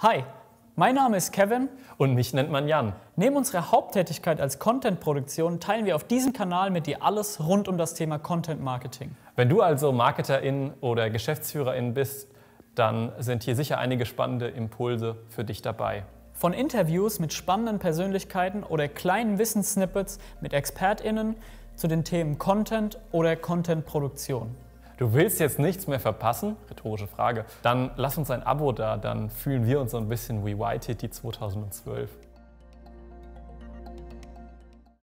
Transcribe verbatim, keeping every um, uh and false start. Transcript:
Hi, mein Name ist Kevin. Und mich nennt man Jan. Neben unserer Haupttätigkeit als Content-Produktion teilen wir auf diesem Kanal mit dir alles rund um das Thema Content-Marketing. Wenn du also Marketerin oder Geschäftsführerin bist, dann sind hier sicher einige spannende Impulse für dich dabei. Von Interviews mit spannenden Persönlichkeiten oder kleinen Wissenssnippets mit ExpertInnen zu den Themen Content oder Content-Produktion. Du willst jetzt nichts mehr verpassen? Rhetorische Frage. Dann lass uns ein Abo da, dann fühlen wir uns so ein bisschen wie Waititi zweitausendzwölf.